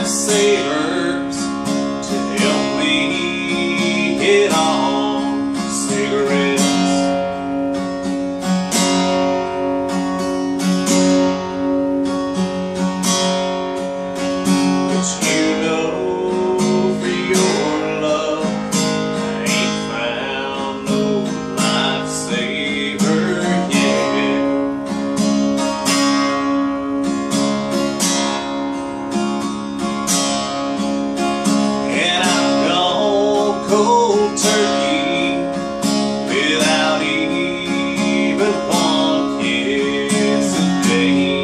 lifesavers to help me get on cigarettes. But you know, for your love, I ain't found no lifesaver yet. And I've gone cold turkey without even one kiss a day.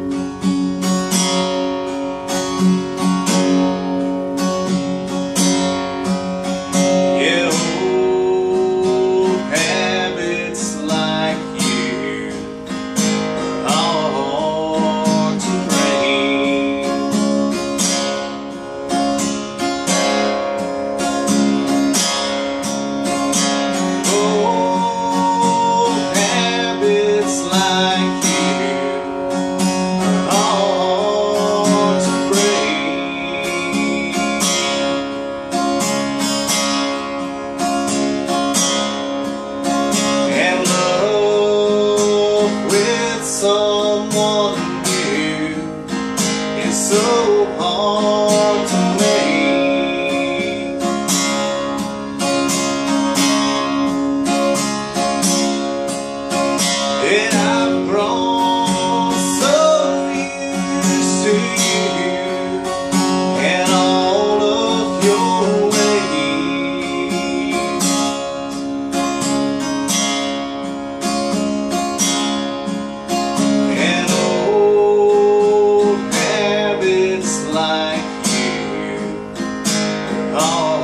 Yeah, old habits like you are hard to break. Old habits like you are hard to break. And love with someone new is so hard to make. And I've grown so used to you and all of your ways. And old habits like you are